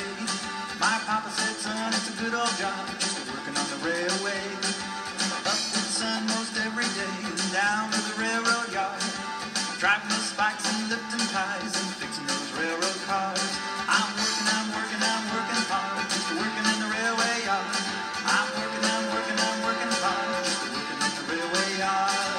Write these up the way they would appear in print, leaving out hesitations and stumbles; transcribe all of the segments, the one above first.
day. My papa said, son, it's a good old job, just working on the railway. Up with the sun most every day and down to the railroad yard, driving the spikes and lifting ties and fixing those railroad cars. I'm working hard, just working in the railway yard. I'm working hard, just working in the railway yard.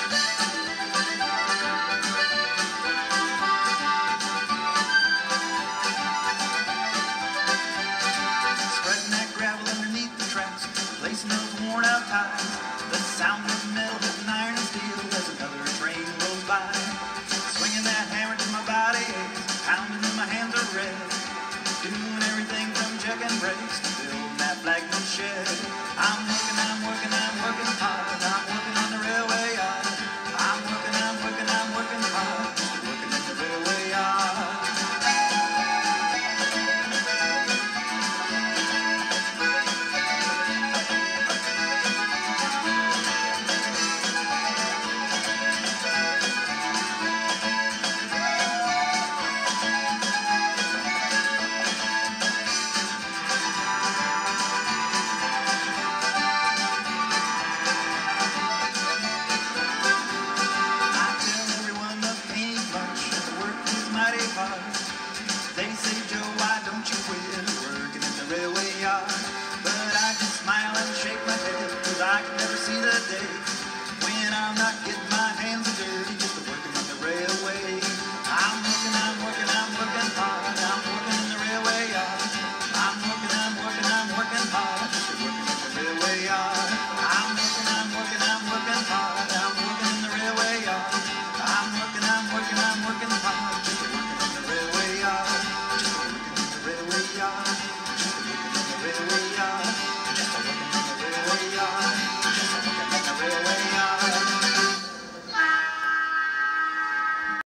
Spreading that gravel underneath the tracks, placing those worn out ties. The sound of metal hitting iron and steel as another train rolls by. Swinging that hammer till my body aches, pounding and my hands are red. Doing everything from checking brakes to building that flagman shed. I'm working hard. I'm working on the railway yard. I'm working hard. Just working in the railway yard. They say, Joe, why don't you quit working in the railway yard? But I just smile and shake my head, 'cause I can never see the day when I'm not getting my hands dirty just working on the railway